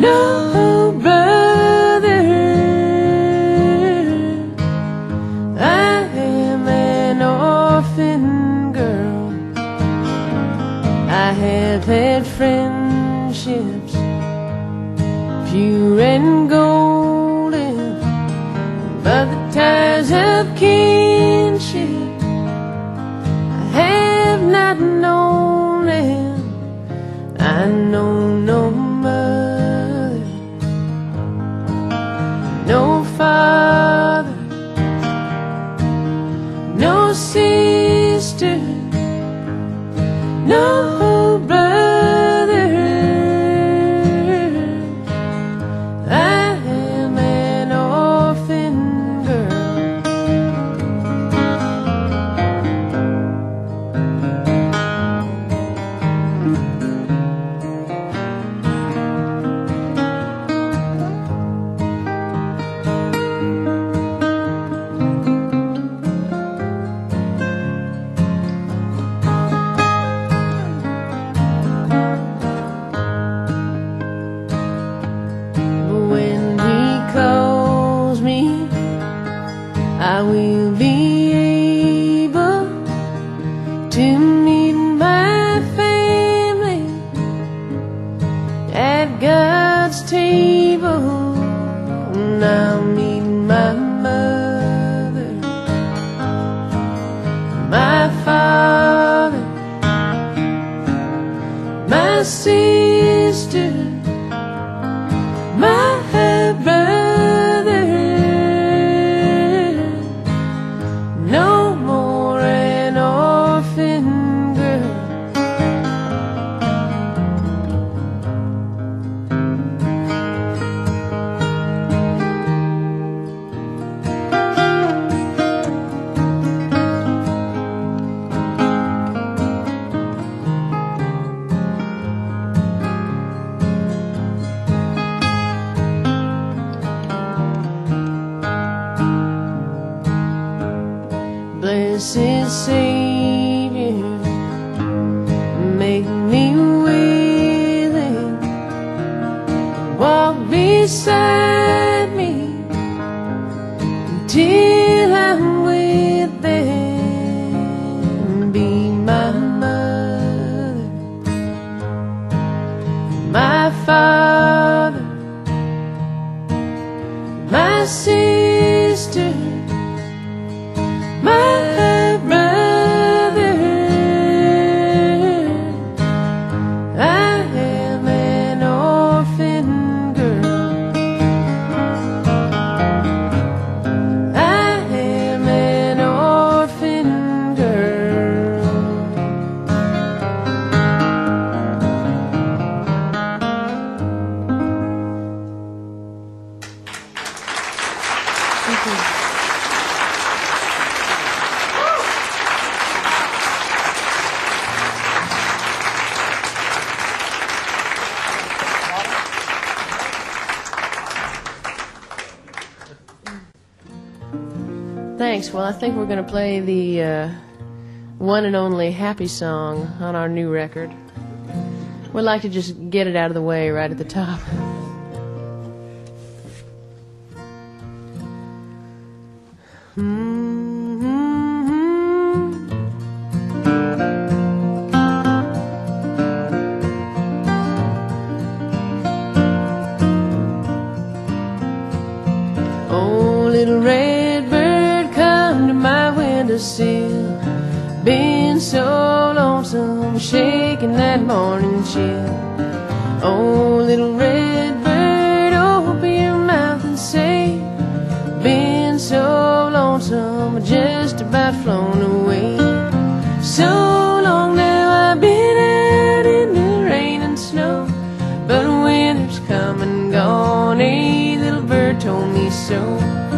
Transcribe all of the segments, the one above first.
No, brother, I am an orphan girl. I have had friendships, pure and golden, but the ties of kinship, I have not known them. I know no mother, no father, no sister, no brother. I am an orphan girl. When he calls me, I will be able to meet my family at God's table. And I'll meet my mother, my father, my sister, my brother. No more an orphan girl. Blessed Savior, make me willing, walk beside me until I'm with them. Be my mother, my father, my sister, my brother. I am an orphan girl. I am an orphan girl. Thank you. Thanks. Well, I think we're going to play the one and only Happy Song on our new record. We'd like to just get it out of the way right at the top. Oh, little red bird, come to my windowsill. Been so lonesome, shaking that morning chill. Oh, little red bird, open your mouth and say, been so lonesome, just about flown away. So long now I've been out in the rain and snow, but winter's come and gone, a little bird told me so.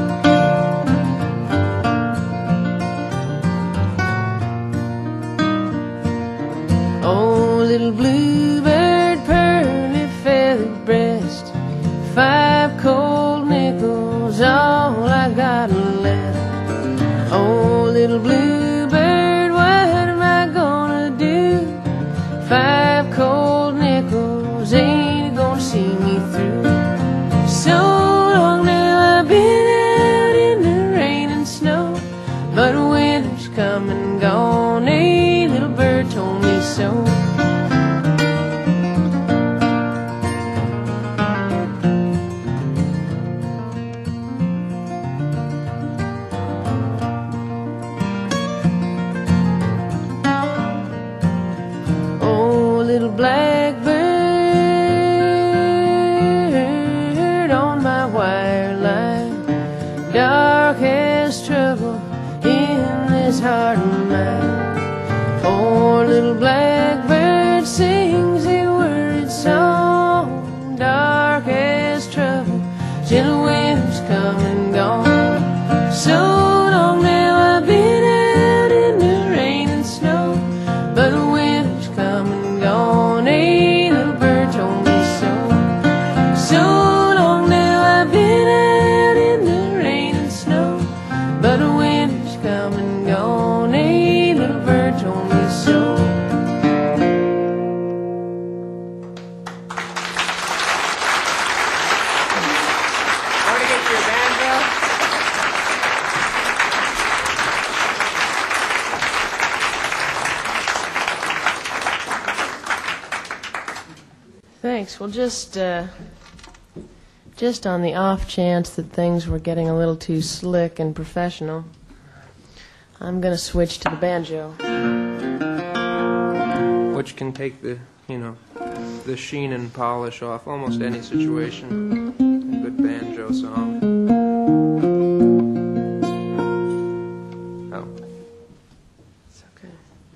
Oh, little bluebird, pearly feathered breast, 5 cold nickels, all I got left. Oh, little bluebird, what am I gonna do? 5 cold nickels ain't gonna see me through. Thanks. Well, just on the off chance that things were getting a little too slick and professional, I'm going to switch to the banjo. Which can take the, the sheen and polish off almost any situation. A good banjo song. Oh. It's okay.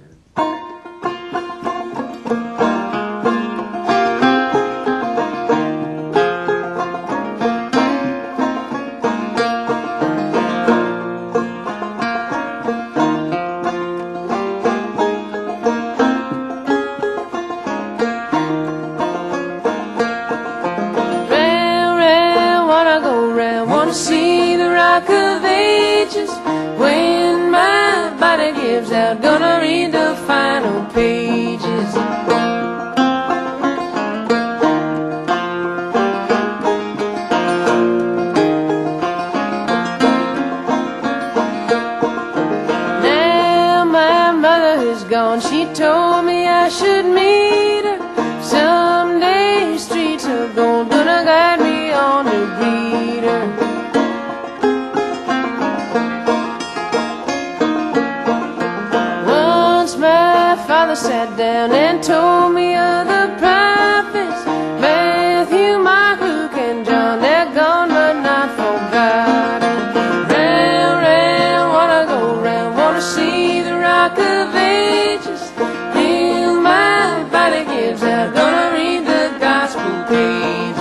See the Rock of Ages when my body gives out. Gonna read the final pages. Now my mother is gone. She told me I should meet her someday. Streets of gold gonna guide me on to greet her. My father sat down and told me of the prophets, Matthew, Mark, Luke, and John. They're gone but not forgotten. Round, round, wanna go round, wanna see the Rock of Ages till my body gives out. Gonna read the gospel pages.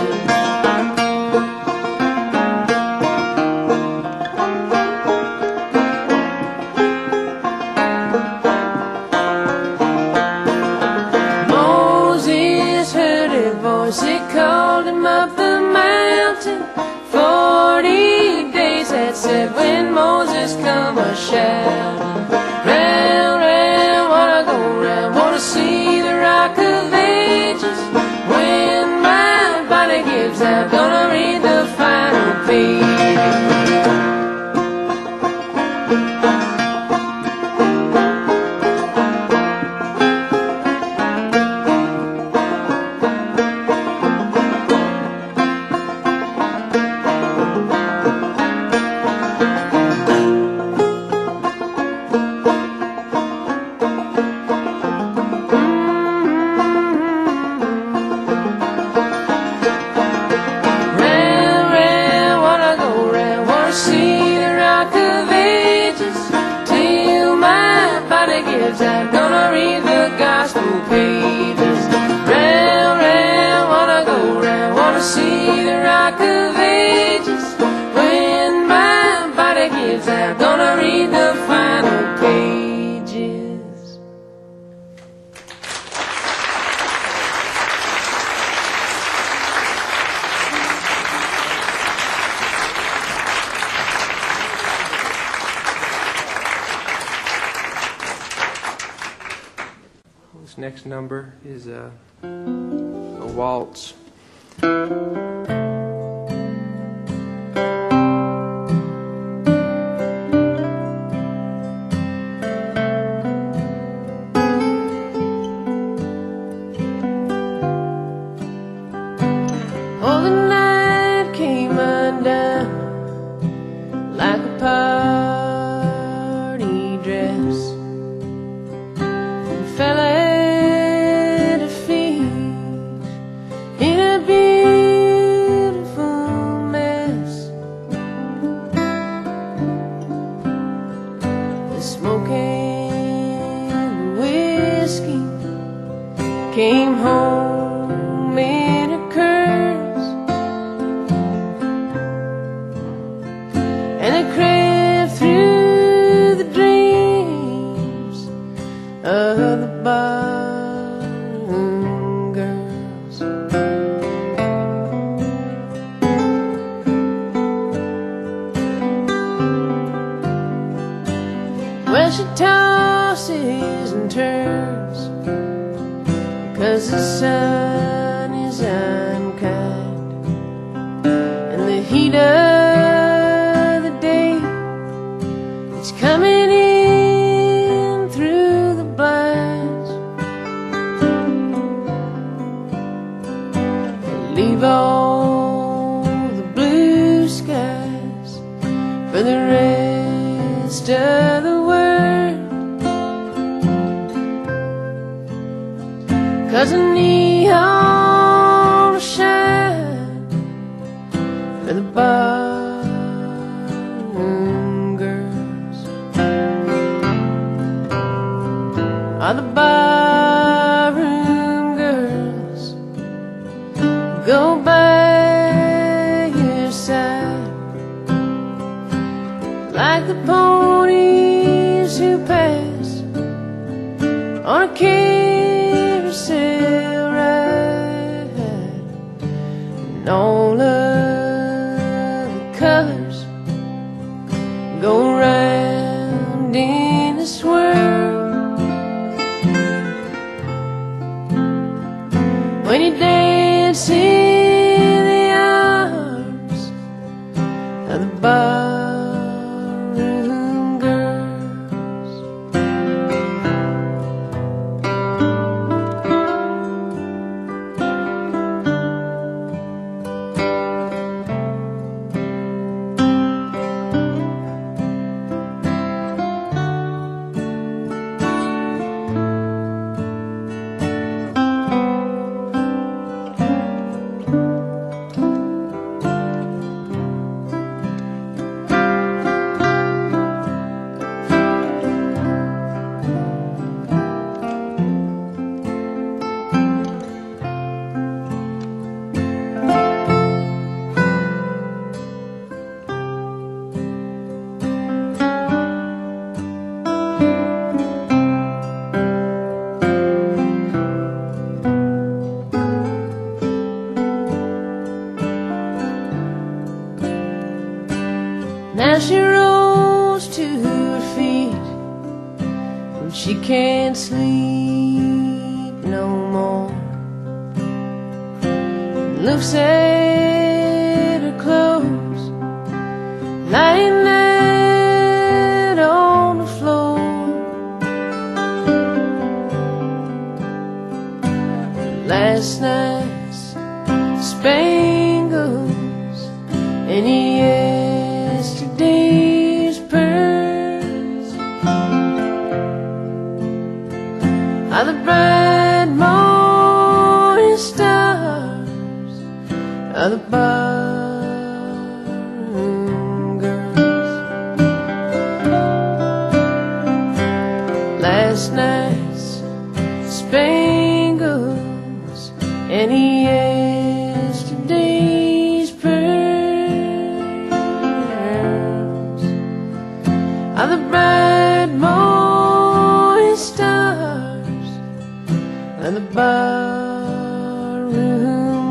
It called him up the mountain. 40 days had said when Moses come a-shouting. Round, round, wanna go round, wanna see the Rock of Ages when my body gives out. Gonna read the final pages. I'm gonna read the gospel pages. Round, round, wanna go round, wanna see the Rock of Ages when my body gives out. Gonna read the final pages. This next number is a waltz. Oh, the night came undone like a party dress, and fell at her feet in a beautiful mess. The smoke and the whiskey came home in her curls, and it crept through the dreams of the barroom girls. Well, she tosses and turns 'cause the sun is unkind, and the heat of the day, it's coming in through the blinds. 'cause the neon will shine for the barroom girls. Are the barroom girls go by your side like the ponies who pass on a carousel ride, and all of the colors go round in a swirl when you dance in the arms of the barroom girls. Now she rolls to her feet and she can't sleep no more. Looks at her clothes lying out on the floor. Last night's spangles and yesterday's pearls are the bright morning stars of the barroom girls. Last night's spangles and yesterday's pearls are the bright morning stars of the barroom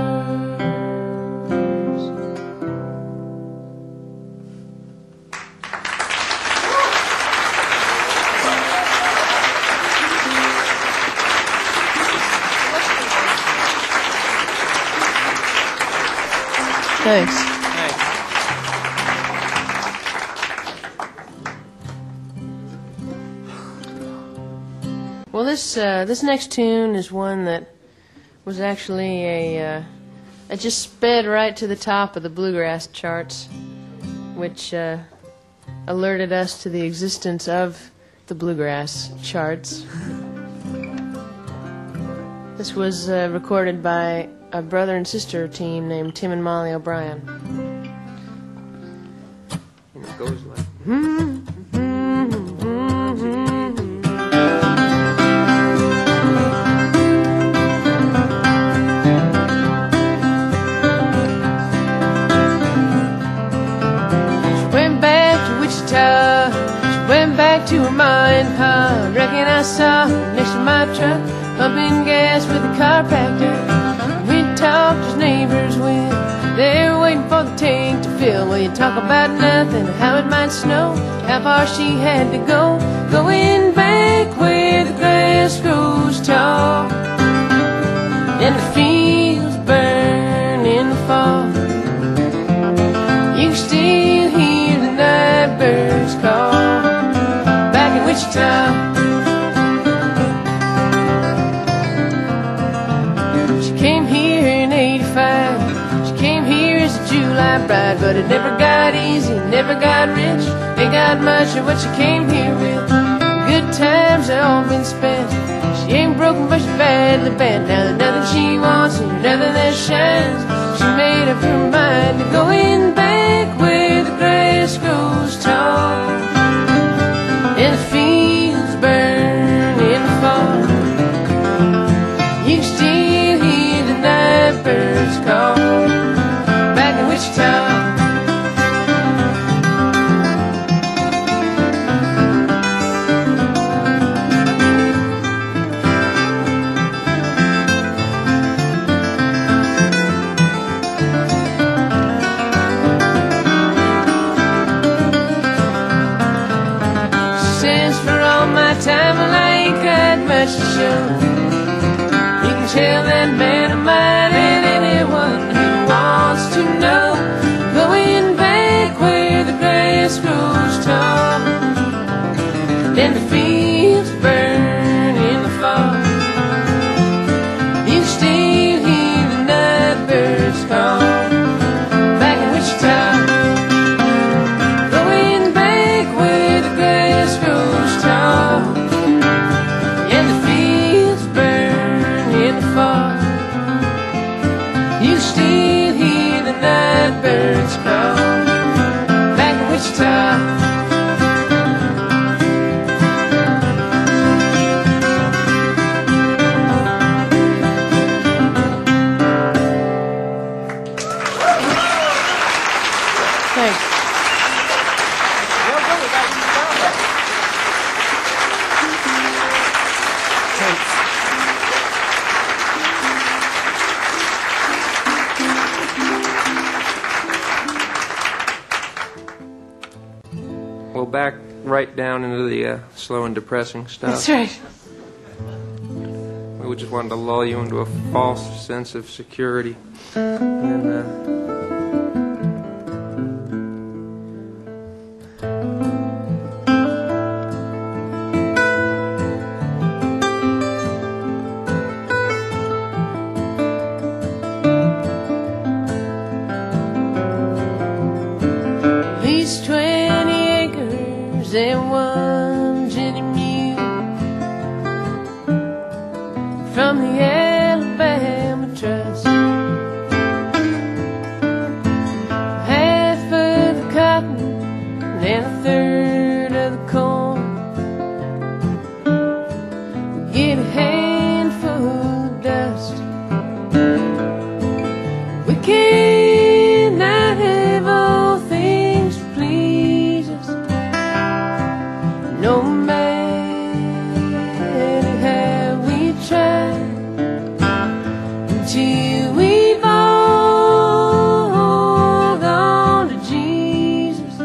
girls. Thanks. Well, this next tune is one that was actually it just sped right to the top of the bluegrass charts, which alerted us to the existence of the bluegrass charts. This was recorded by a brother and sister team named Tim and Molly O'Brien. And it goes like... She went back to her ma and pa. Reckon I saw her next to my truck, pumping gas with the car packed up. We talked as neighbors when they were waiting for the tank to fill. Well, you talk about nothing, how it might snow, how far she had to go, going back where the grass grows tall and the fields burn in the fall. You can still hear the night birds call back in Wichita. She came here in '85. She came here as a July bride, but it never got easy, never got rich. Ain't got much of what she came here with. Good times times have all been spent. She ain't broken, but she's badly bent. Now there's nothing she wants and nothing that shines. She made up her mind to going back where the grass grows tall and the fields burn in the fall. You can still hear the night birds call back in Wichita. Time well, I ain't got much to show. You can tell that man of mine and anyone who wants to know. Going back where the grass grows tall and the fields burn in the fall. You can still hear the night birds call back in Wichita. Going back where the grass grows tall and the fields burn in the fall. You still hear the night birds call back in Wichita. Thanks. Well, back right down into the slow and depressing stuff. That's right. We just wanted to lull you into a false sense of security. And At least 20 acres and one Jenny mule from the Alabama Trust. Half of the cotton and a third of the corn. Get a handful of dust. We cannot have all things to please us, no matter how we try, until we've all gone to Jesus.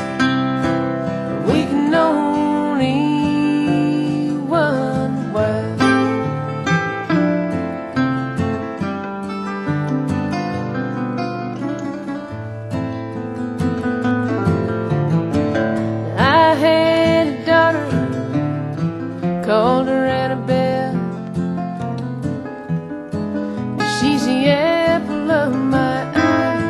We can only wonder why. I had a daughter, called her Annabelle. She's the apple of my eye.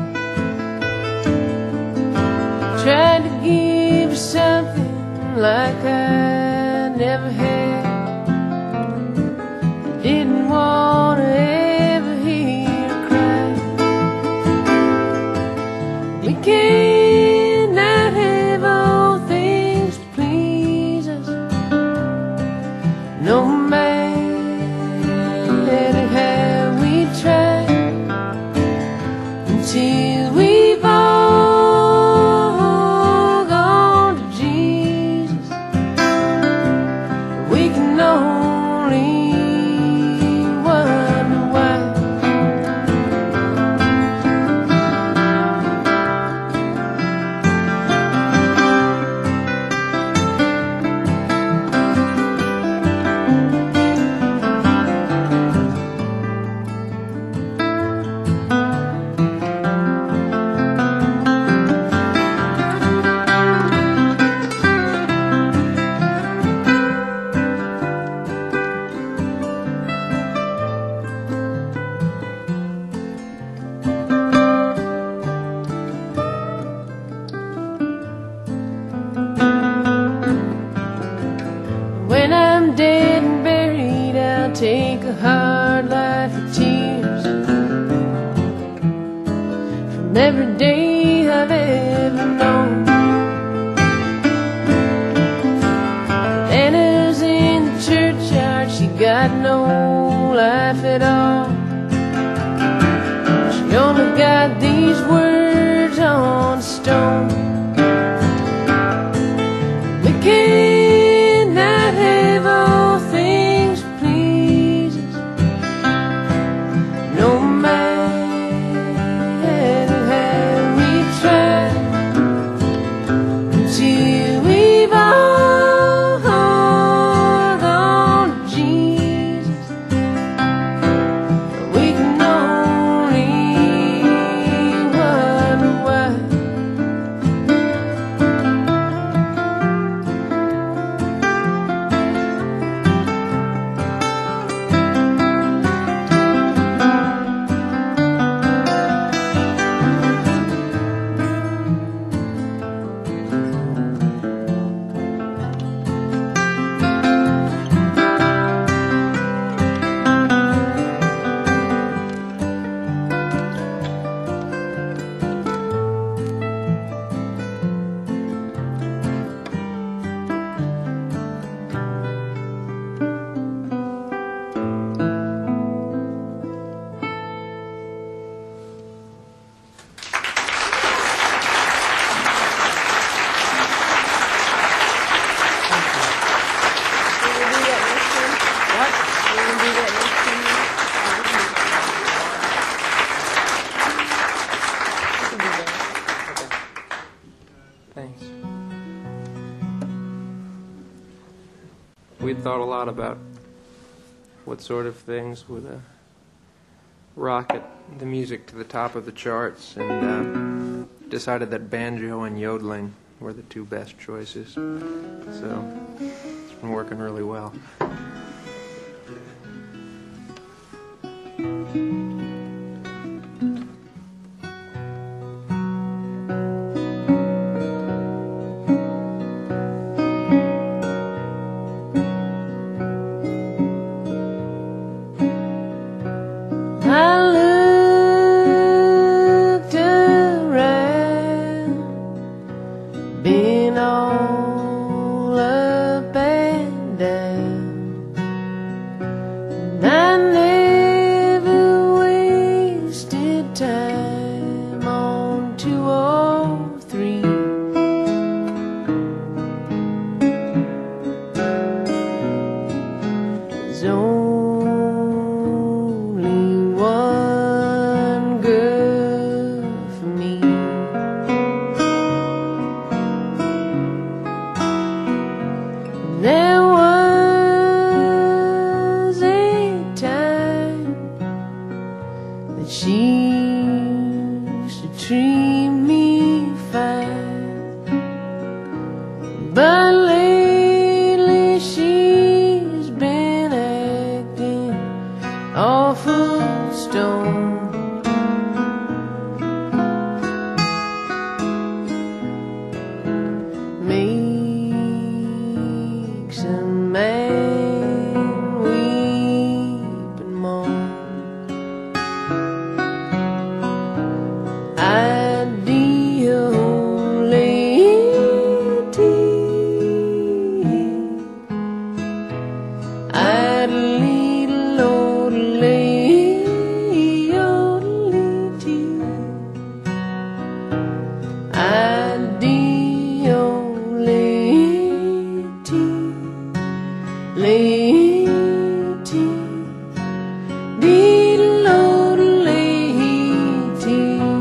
Tried to give her something like I never had. Didn't want to ever hear her cry. We cannot have all things to please us, no matter how we try, until we've all gone to Jesus. We can only wonder why. When I'm dead and buried, I'll take a hard life of tears from every day I've ever known. Anna's in the churchyard, she got no life at all. She only got these words on stone. We cannot have all things please us, no matter how we try, until we've all hung on to Jesus. We can only wonder why. Thanks. We'd thought a lot about what sort of things would rocket the music to the top of the charts, and decided that banjo and yodeling were the two best choices. So it's been working really well. I looked around, been all up and down, and I never wasted time on 203. There's only one girl for me. There was a time that she used to treat me fine, but lately she's been acting awful stone. Makes a man weep and moan. Ideal lady, I'd lead a old lady, ideal lady, dear old lady.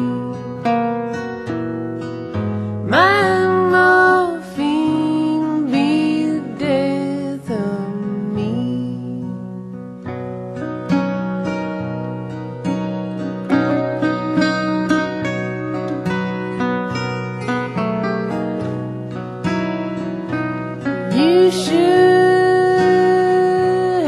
My morphine be the death of me. You should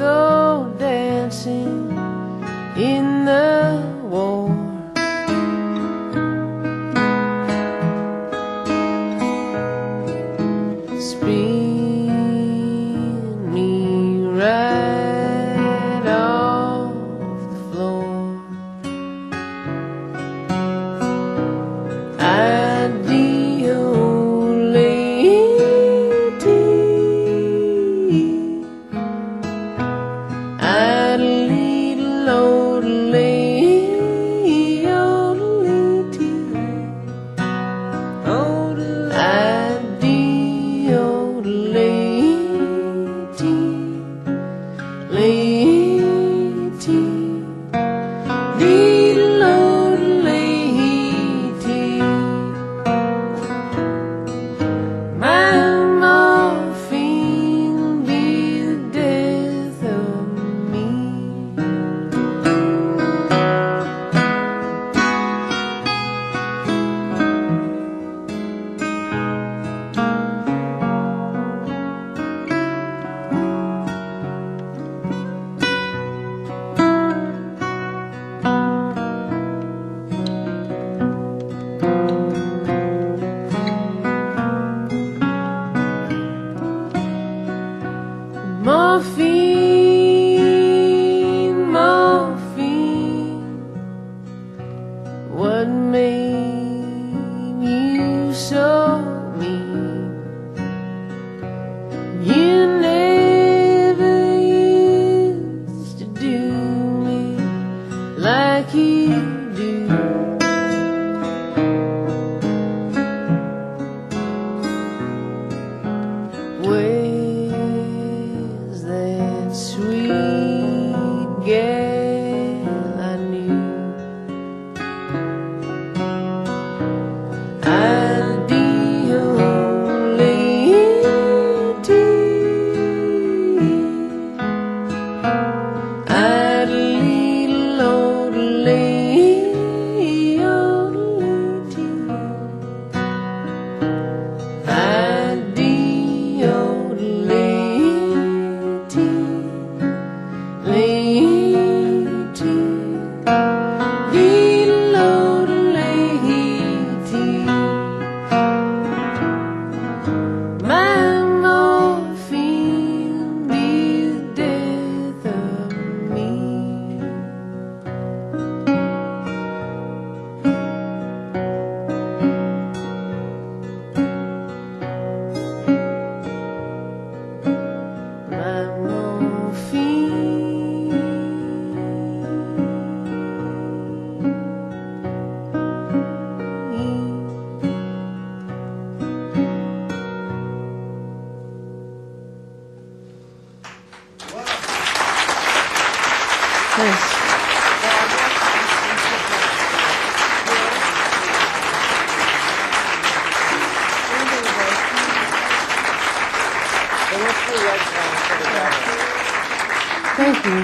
go dancing in the war. Spin me right off the floor. Ideal lady, I'd lead a load lady, old lady, old ideal lady, lady, lead a load lady. My morphine be the death of me. Morphine, morphine, what made you so mean? You never used to do me like you do. Where's that sweet gal I knew? Ideal lady, I'd lead a load lady, old lady, ideal lady, lady, lead a load lady. My morphine be the death of me. My Thanks. Thank you.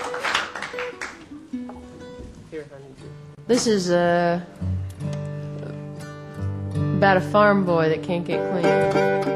Here, honey. This is about a farm boy that can't get clean.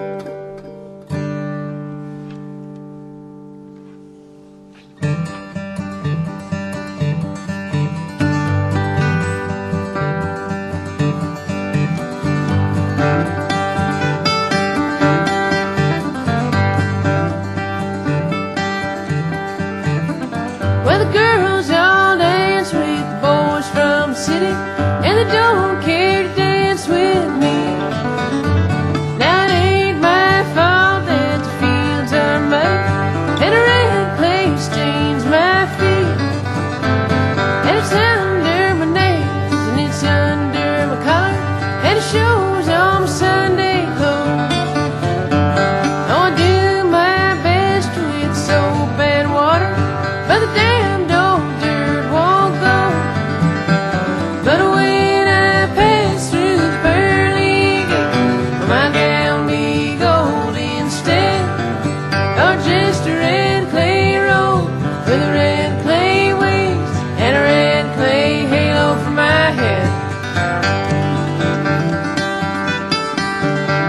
Well, the girls all dance with the boys from the city, and they don't care to dance with me. Now it ain't my fault that the fields are muddy, and the red clay stains my feet. And it's under my nails, and it's under my collar, and it shows on my Sunday clothes. Oh, I do my best with soap and water, but the damned old dirt won't go. But when I pass through the pearly gate, will my gown be gold instead, or just a red clay road with a red clay wings and a red clay halo for my head?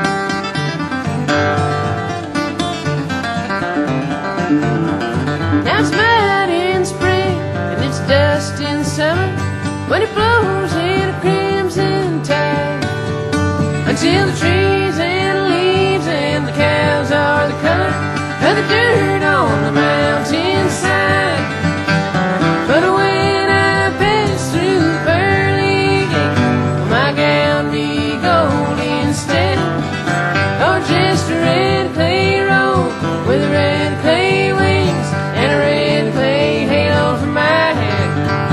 Now Now it's mud in spring and it's dust in summer when it blows in a crimson tide. Until the trees and the leaves and the cows are the color of the dirt on the mountainside. But when I pass through the pearly gate, will my gown be gold instead, or just a red clay robe with red clay wings and a red clay halo for my head?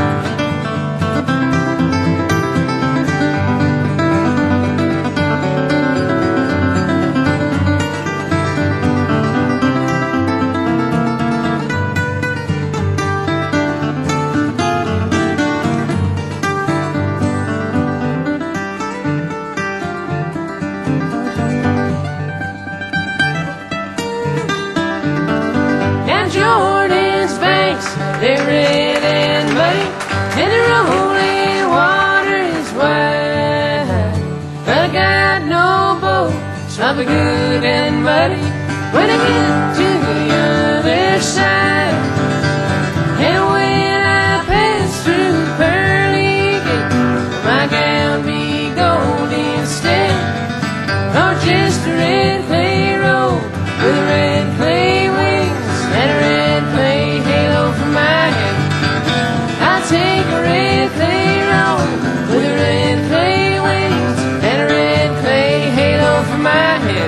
Jordan's banks, they're red and muddy, and the rolling water is wide. But I got no boat, sloppy good and muddy when I get to the other side. And when I pass through the pearly gate, my gown be gold instead, or just a red clay robe with a red clay wings and a red clay halo for my head. I'll take a red clay robe with a red clay wings and a red clay halo for my head.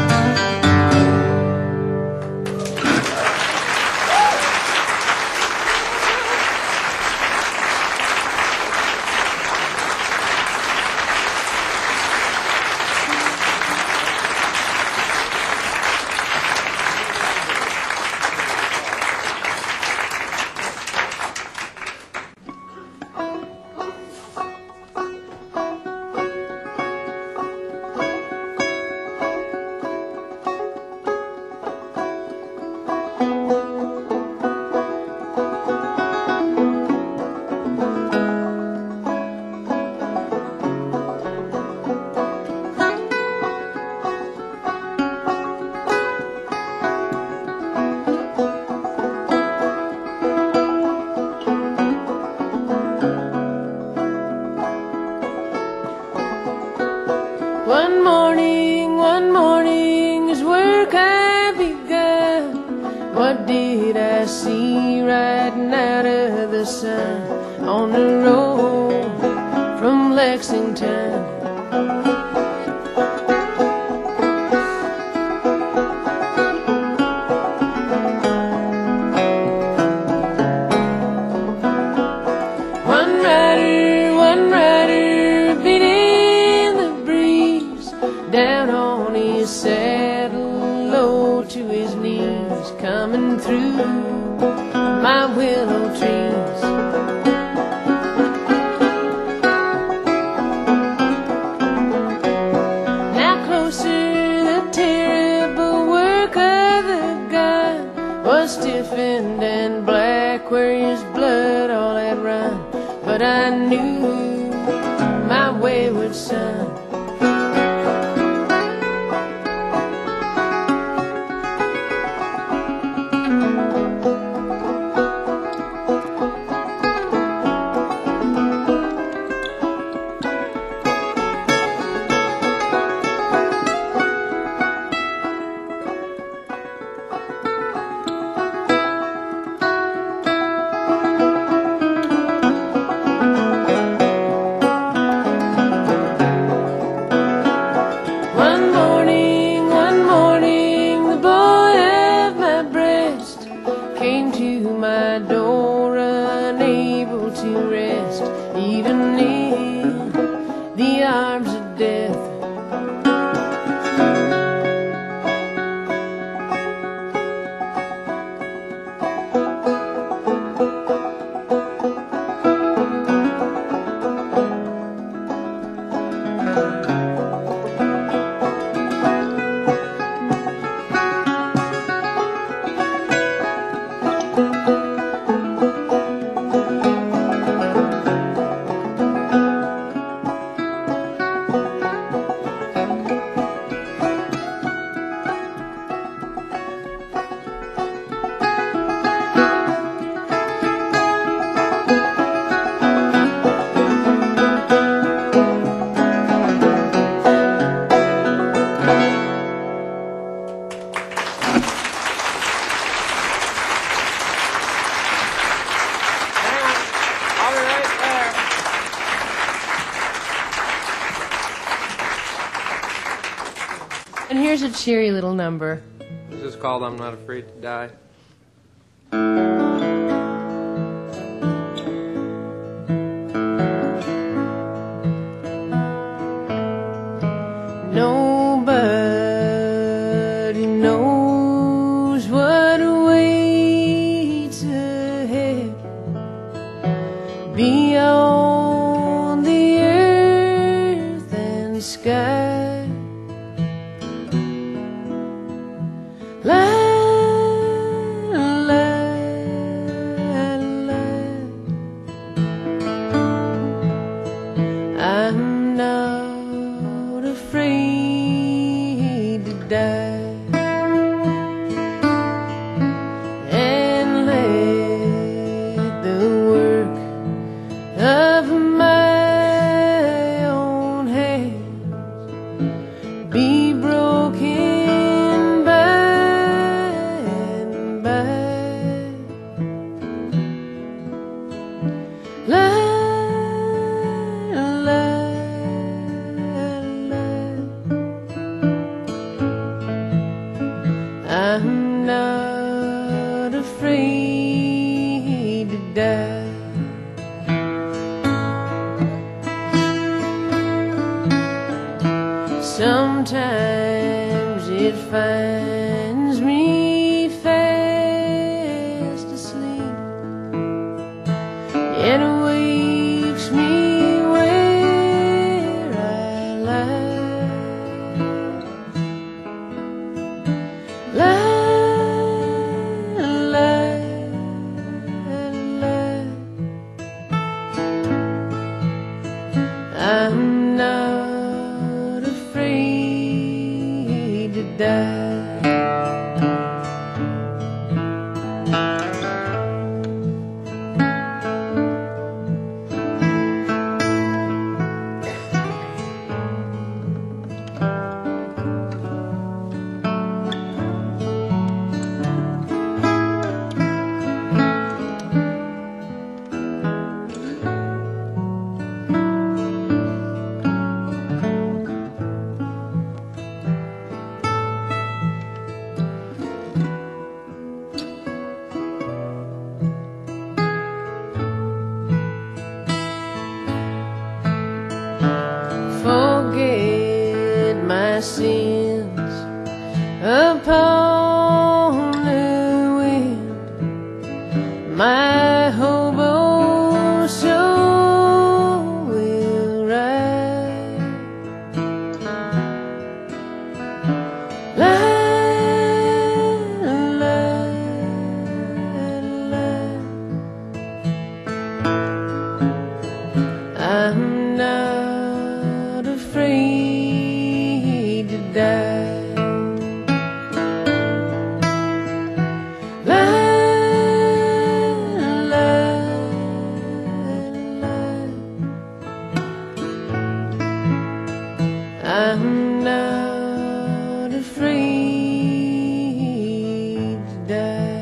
One morning, as work I begun, what did I see riding out of the sun on the road from Lexington? One rider beating the breeze down on his saddle, low to his knees, coming through my willow trees. Now closer, the terrible work of the gun was stiffened and black where his blood all had run. But I knew my wayward son. here's a cheery little number. This is called I'm Not Afraid to Die. Nobody knows what awaits ahead beyond the earth and sky. La, la, la. I'm not afraid to die and let the work of my own hands be broken by and by. La, la, la. I'm not afraid to die. Sometimes it finds me fast asleep and wakes me where I lie. La, la, la. I'm not afraid to die. Forget my sins upon the wind. My hobo soul will ride. La, la, la. I'm not afraid to die. La, la, la. I'm not afraid to die.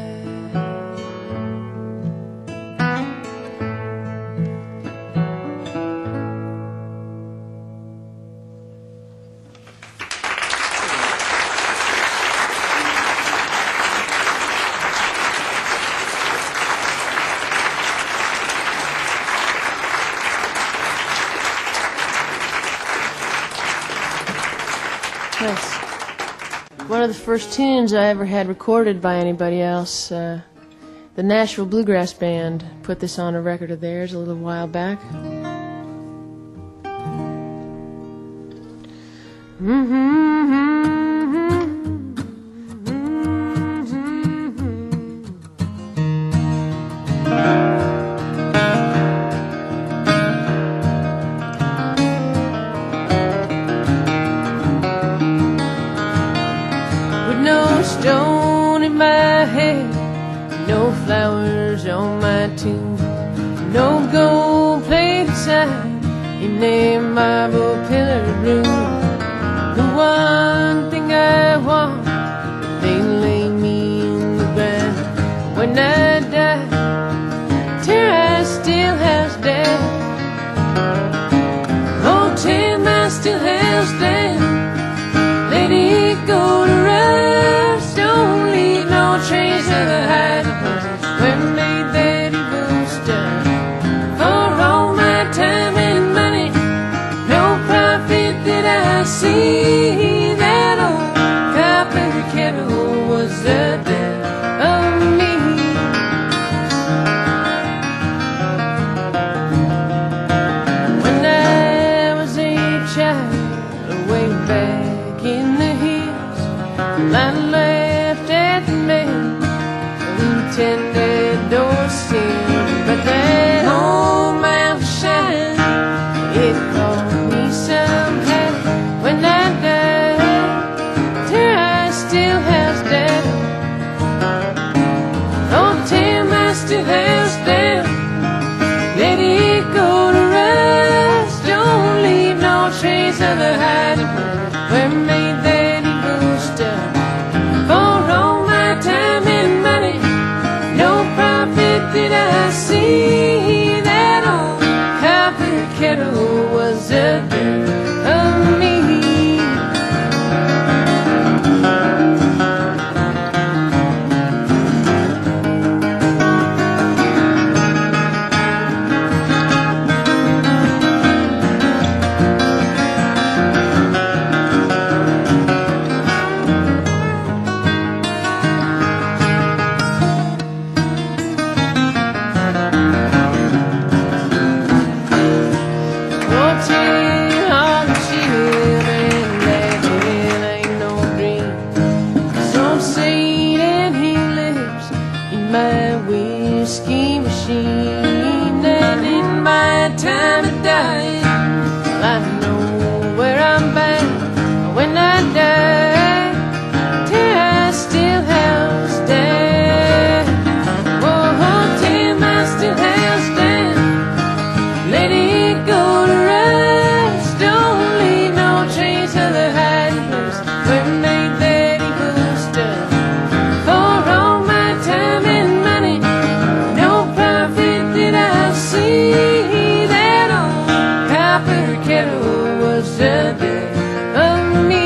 That's one of the first tunes I ever had recorded by anybody else. The Nashville Bluegrass Band put this on a record of theirs a little while back. No stone in my head, no flowers on my tomb, no gold plated sign in a marble pillared room. The one thing I want, they lay me in the ground. When I die, Tara still has dad. Oh, Tim, I still has dad. Lady, go machine, and in my time of dying, I know where I'm bound. When I die, till I still house stand. Oh, till I still house stand. Let it go to rest. Don't leave no trace of the hiding place where we made that evil stuff. For all my time and money, no profit did I see. That old copper kettle was the death of me.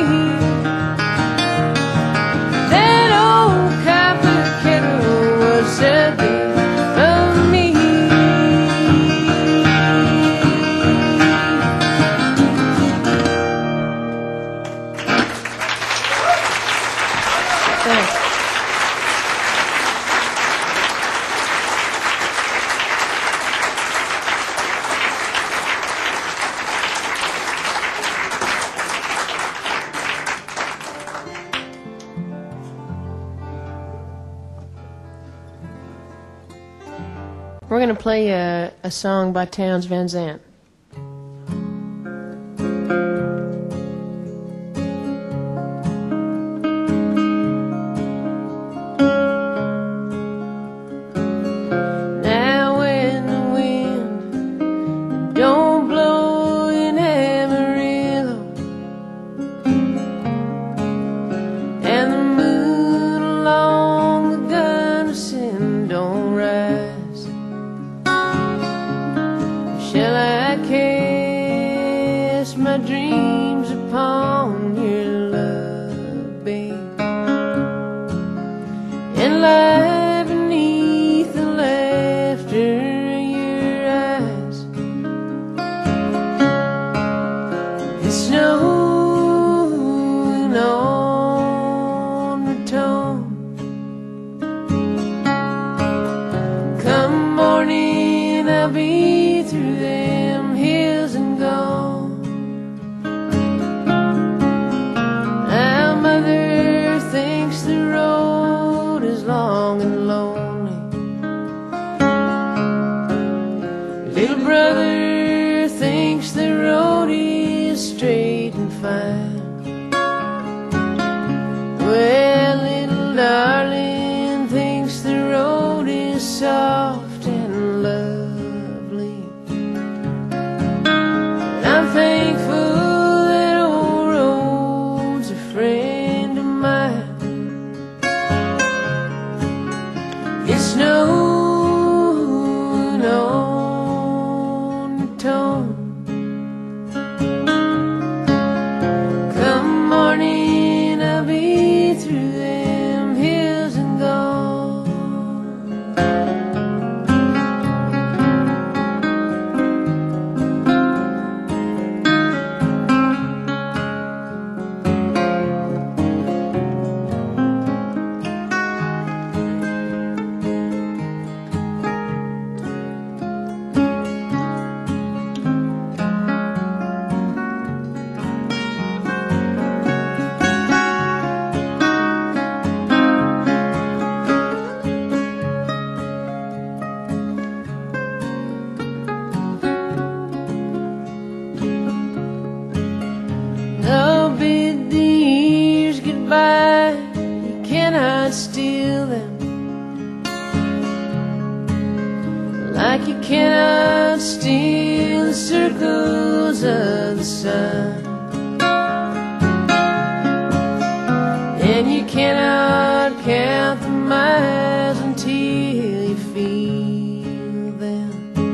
That old copper kettle was the death of me. Thanks. We're going to play a song by Townes Van Zandt. Now when the wind don't blow in Amarillo, and the moon along the Gunnison don't rise, shall I cast my dreams upon your love, babe, and lie beneath the laughter of your eyes? It's snowing on Raton. Come morning, I'll be through them hills and gone. Now mother thinks the road is long and lonely. Little brother thinks the road is straight and fine. Well, little darling thinks the road is soft and lovely. And I'm thankful that old road's a friend of mine. It's snowing on Raton. Come morning, I'll be through them hills and gone. I'll bid the years goodbye. You cannot steal them, like you cannot steal the circles of the sun. And you cannot count the miles until you feel them.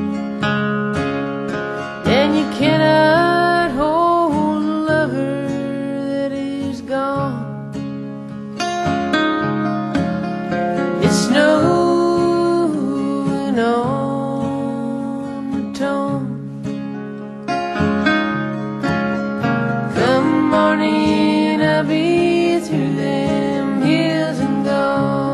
And you cannot hold a lover that is gone. It's snowing on Raton. Come morning, I'll be through them hills and gone.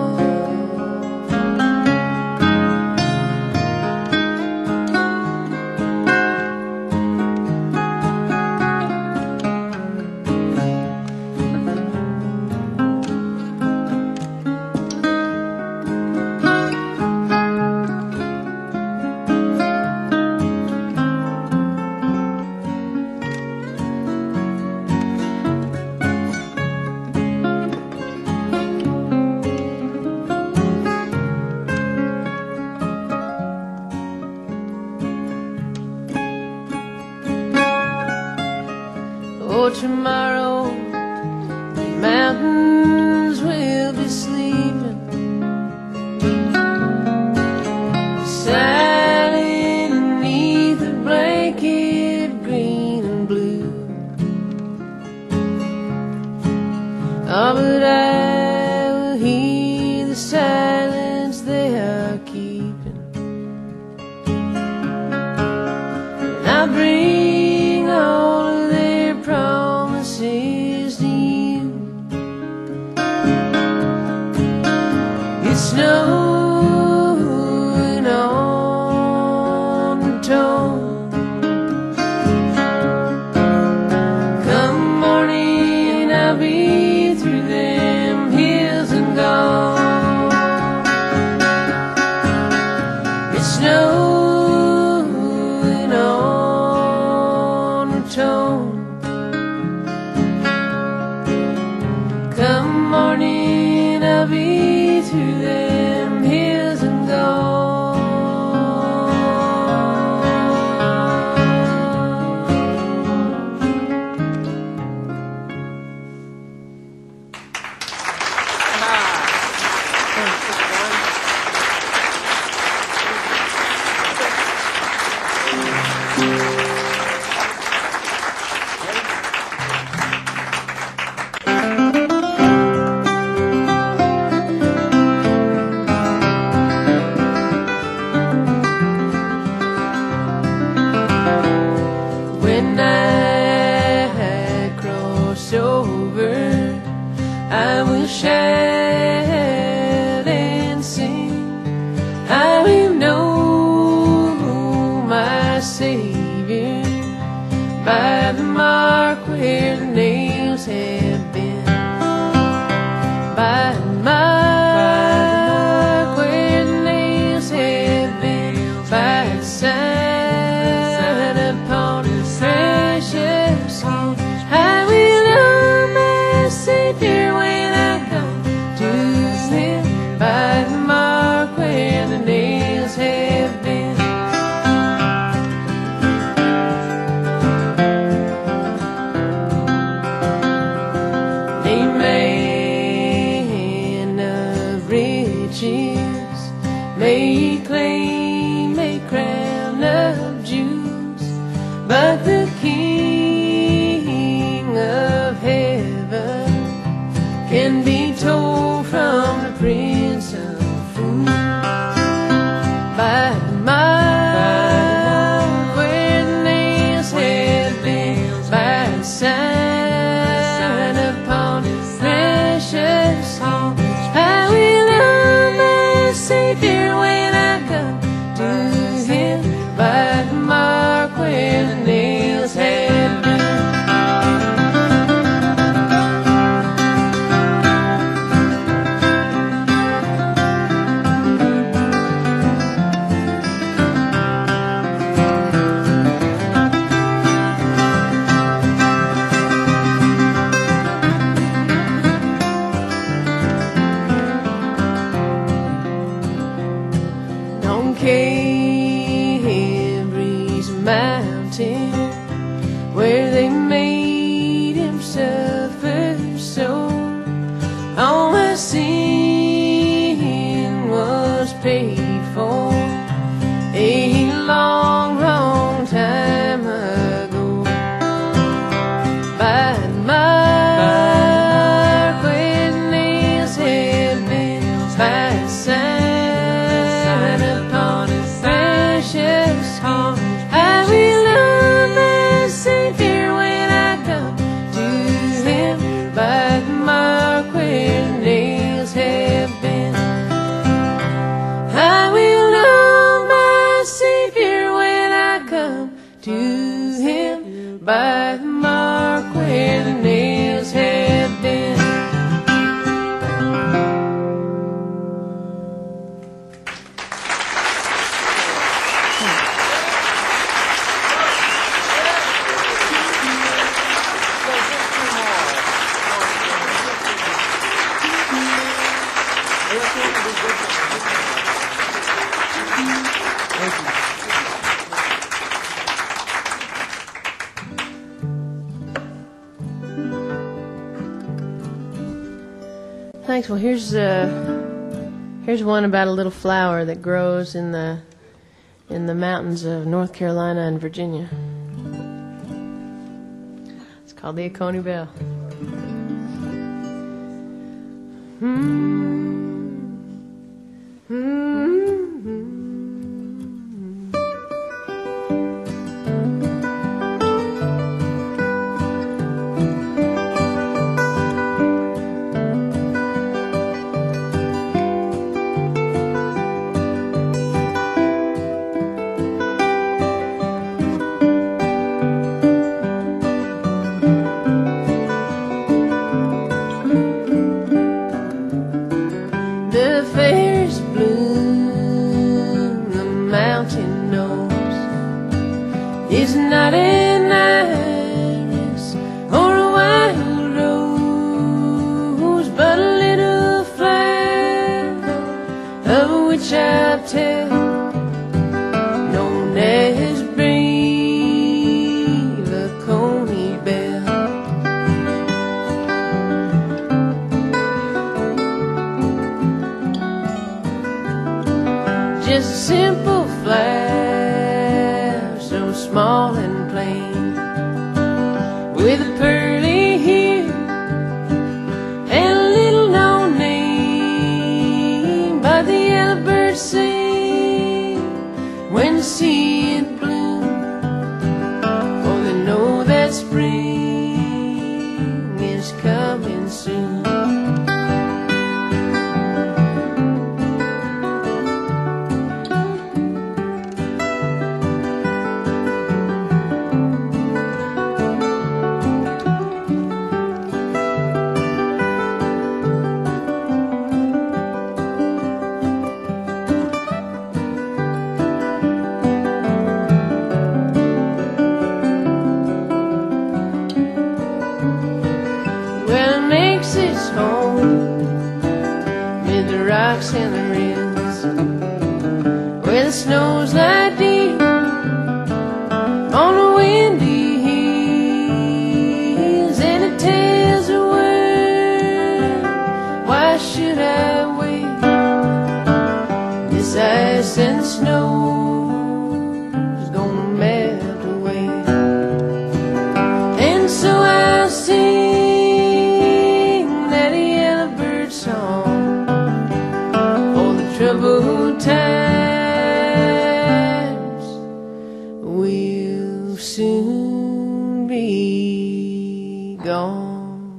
for tomorrow. The mountains will be sleeping, silent beneath a blanket of green and blue. Oh, but I will hear the silence they are keeping, and I bring all of their promises to you. It's snowing on the Tone. Come morning, I'll be through them hills and gone. It's snowing on the Tone. Come morning, I'll be through them hills and gone. When I cross over, I will shout and sing. I will know my Savior by the mark where the nails have been, by the mark where the nails have been, by the sign upon His precious skin. I will know my Savior when I come to Him, by the mark where the nails have been. A man of riches may claim a crown of jewels, but the King of heaven can be told from the Prince of Fools, by the mark where the nails have been, by the sign upon His precious skin. I will know my Savior when I come to Him, by the mark where the nails have been. On Calvary's mountain, where they made Him suffer so, all my sin was paid for a long, long time ago. By the mark where the nails have been, by the sign upon His precious skin, I will know thanks. Well, here's one about a little flower that grows in the mountains of North Carolina and Virginia. It's called the Oconee Bell. Not an iris or a wild rose, but a little flower of which I'll tell, known as brave Oconee Bell. Just a simple flower, so small and plain, with a pearly hair and a little known name. But the yellow birds sing when they see it bloom, for they know that spring is coming soon. Its home mid the rocks and the rills, where the snows lie deep on the windy hills, and it tells the world, why should I wait? This ice and snow is gonna melt away, and so I'll sing troubled times will soon be gone.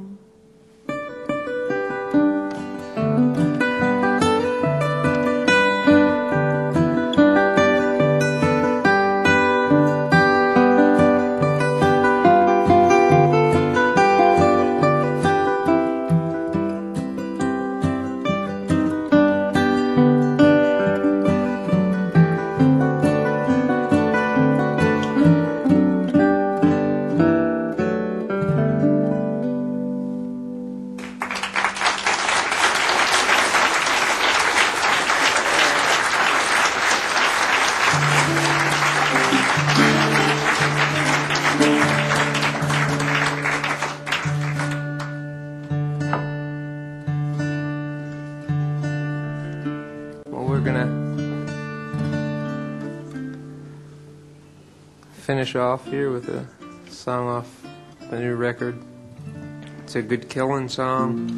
We're gonna finish off here with a song off the new record. It's a good killing song.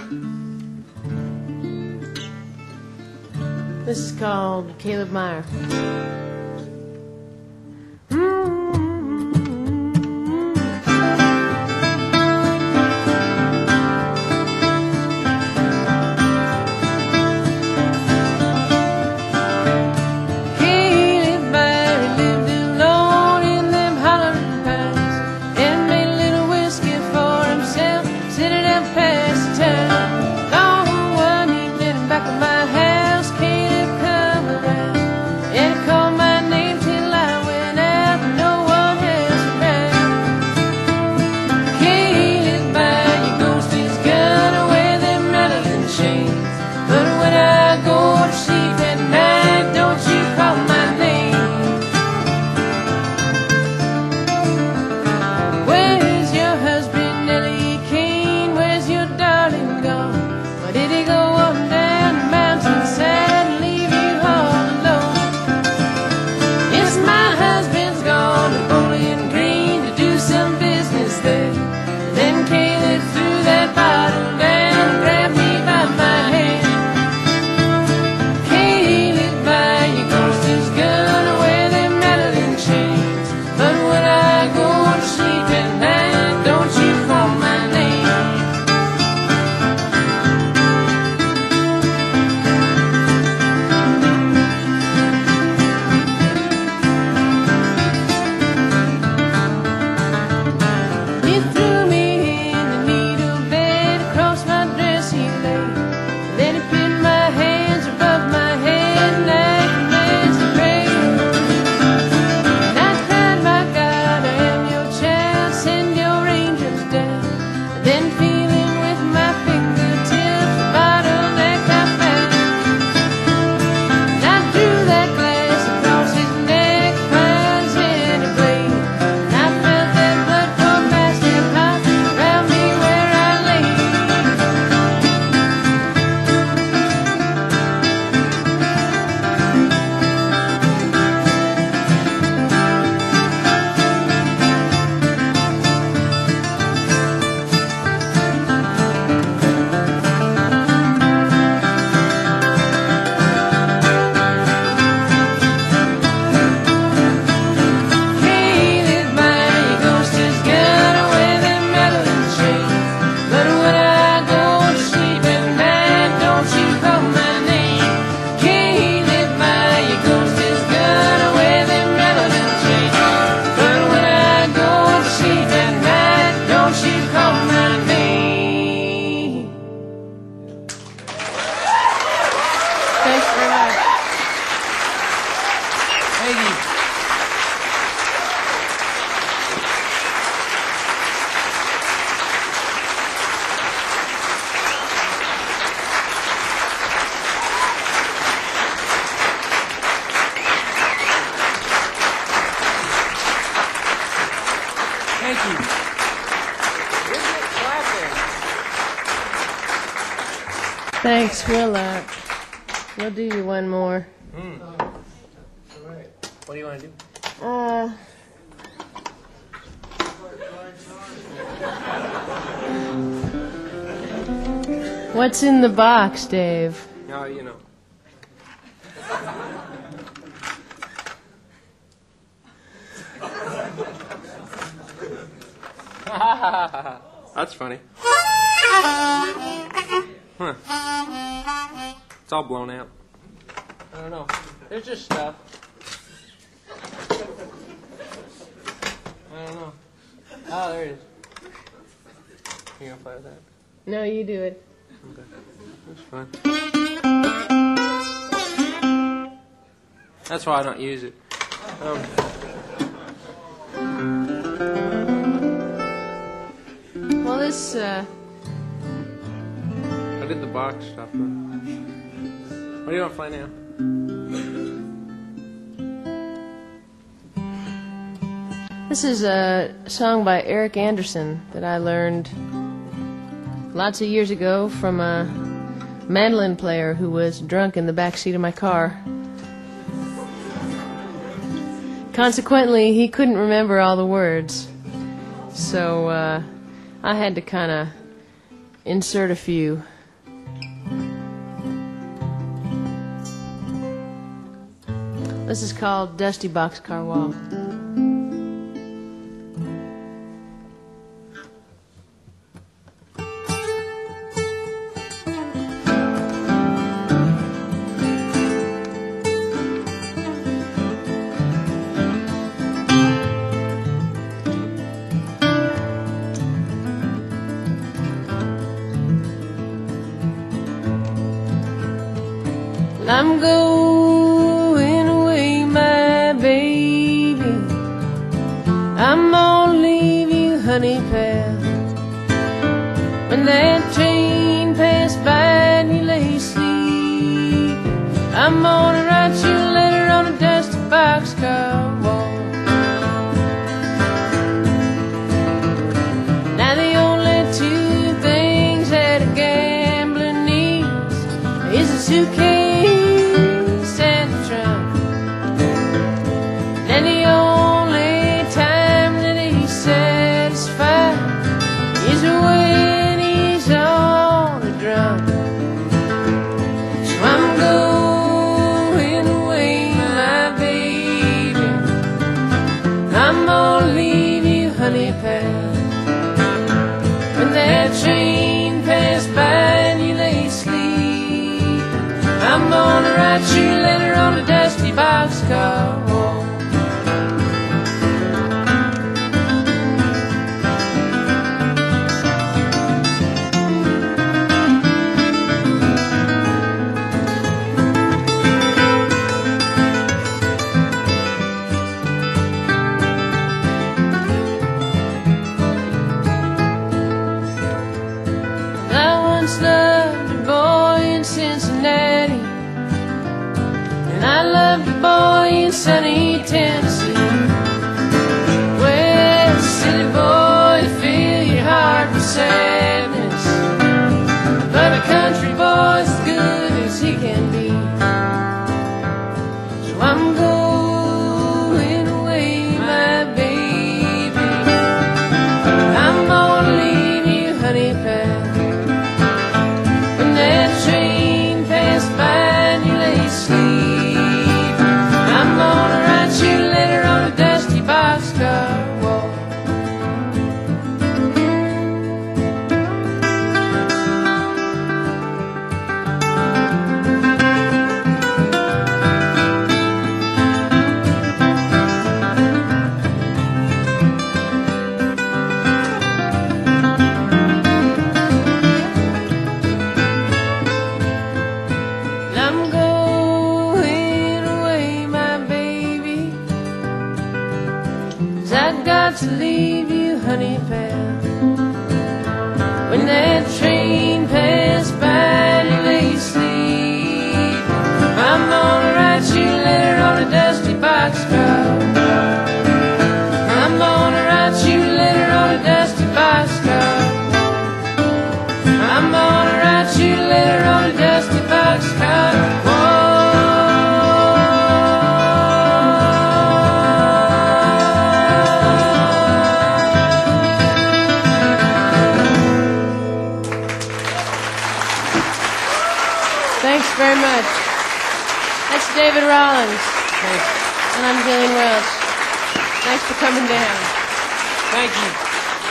This is called Caleb Meyer. Call my you. Thank you. Thanks, we'll do you one more. All right. What do you want to do? What's in the box, Dave? No, you know. That's funny. Huh. It's all blown out. I don't know. There's just stuff. I don't know. Oh, there it is. You gonna play with that? No, you do it. Okay. That's fine. That's why I don't use it. Well, this, I did the box stuff. What do you want to play now? this is a song by Eric Anderson that I learned lots of years ago from a mandolin player who was drunk in the back seat of my car. Consequently, he couldn't remember all the words, so I had to kind of insert a few. This is called Dusty Boxcar Wall. I'm going away, my baby. I'm gonna leave you, honey pal. When that train passed by and you lay sleeping, I'm gonna write you a letter on a dusty boxcar wall. Now the only two things that a gambler needs is a suitcase and the trunk. And the only time that he's satisfied is when he's on a drunk. So I'm going away, my baby. I'm gonna leave you, honey pal. When that train passed by and you lay asleep, I'm gonna write you a letter on a dusty boxcar wall. I once loved a boy in Cincinnati, and I loved a boy in sunny Tennessee. Well, silly boy, fill your heart with sadness, but a country boy's as good as he can be. So I'm going away, my baby. I'm gonna leave you, honey pal. When that train passed by and you lay asleep, I'm gonna write you I've got to leave you, honey pal. When that train passed by and you lay asleep, I'm gonna write you a letter on a dusty boxcar. I'm gonna write you a letter on a dusty boxcar. I'm gonna write you a letter on a dusty boxcar. Thanks very much. That's David Rollins. Thanks. And I'm Gillian Welch. Thanks for coming down. Thank you.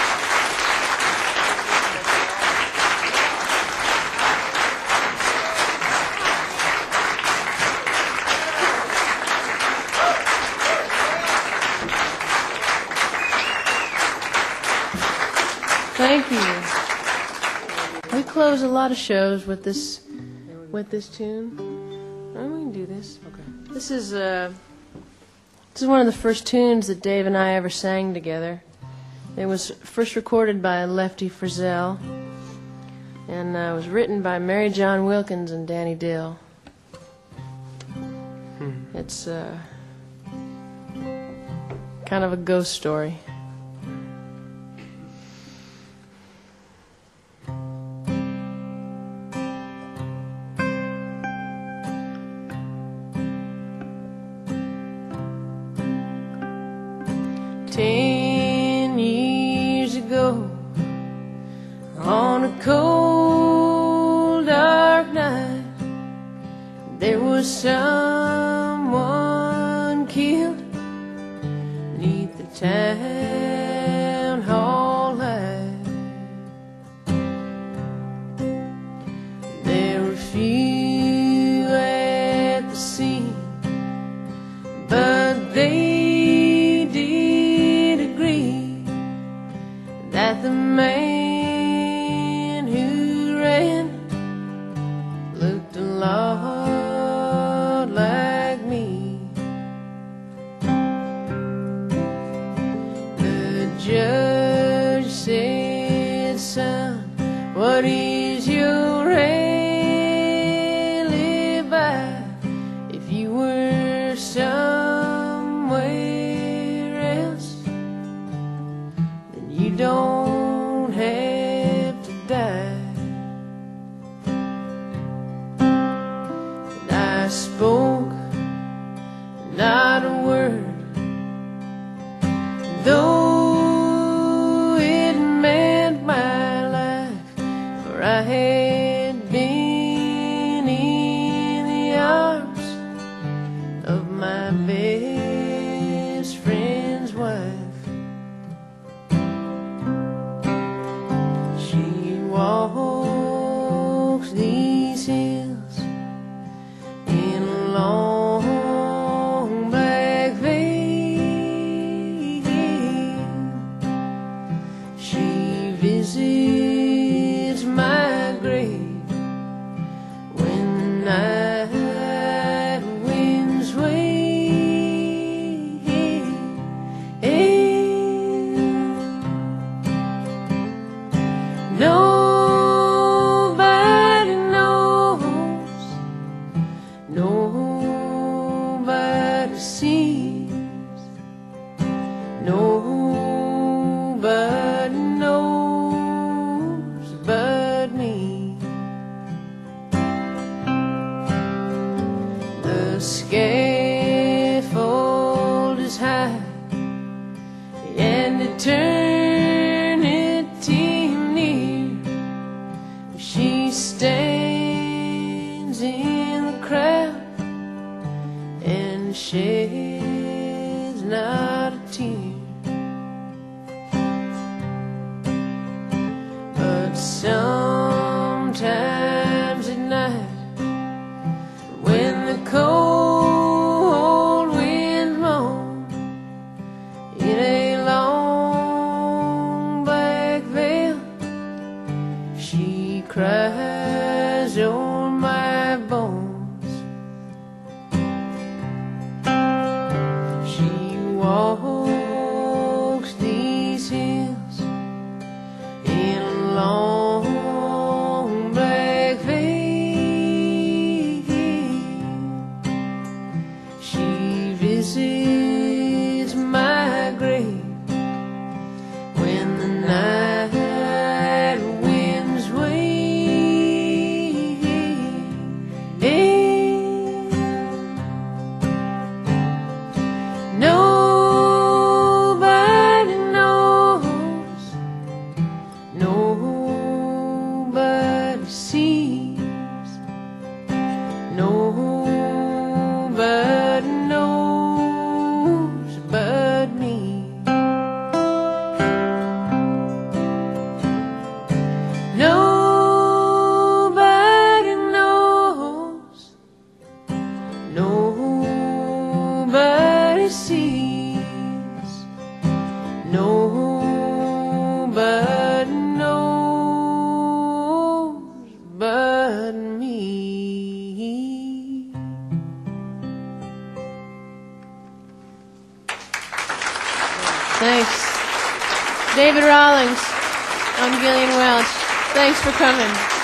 Thank you. We close a lot of shows with this tune. Oh, we can do this. Okay. This is one of the first tunes that Dave and I ever sang together. It was first recorded by Lefty Frizzell, and it was written by Mary John Wilkins and Danny Dill. It's kind of a ghost story. On a cold, dark night, there was someone killed beneath the town hall light. There were few at the scene, but they did agree that the man looked a lot like me. The judge said, son, what is your alibi? If you were somewhere else, then you don't have to die. I spoke not a word, though it meant my life, for I had been in the arms of my best friend's wife. She walks these hills in a long black veil. She visits my grave when the night winds wave. Nobody knows, nobody sees, nobody knows but me. The scaffold is high and eternity near. She stands in the crowd and sheds not a tear. But sometimes at night, when the cold wind moans in a long black veil, she cries on my bones. She walks but me. Thanks. David Rawlings on Gillian Welch. Thanks for coming.